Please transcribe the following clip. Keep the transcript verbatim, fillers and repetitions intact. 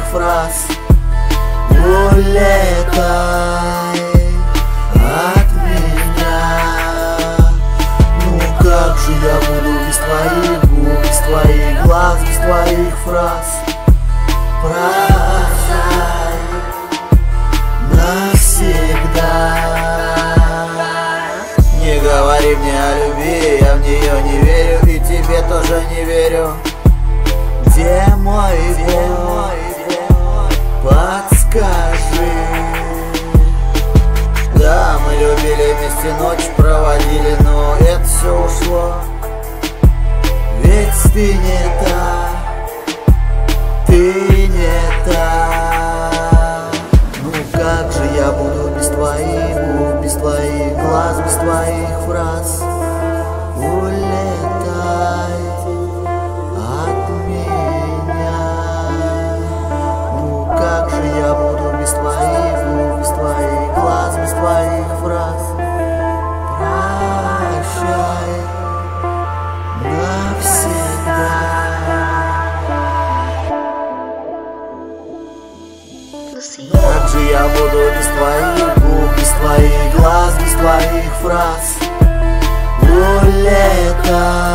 фраз. Улетай от меня. Ну как же я буду без твоих губ, без твоих глаз, без твоих фраз? Прощай навсегда. Не говори мне о любви, я в нее не верю, и тебе тоже не верю. Где мой бой? Подскажи. Да, мы любили вместе, ночь проводили, но это все ушло. Ведь ты не та, ты не та. Ну как же я буду без твоих губ, без твоих глаз, без твоих фраз? Улетай от меня. Ну как же я буду без твоих губ, без твоих глаз, без твоих фраз? Прощай навсегда. Как же я буду без твоих губ, без твоих глаз, без твоих фраз? Улетай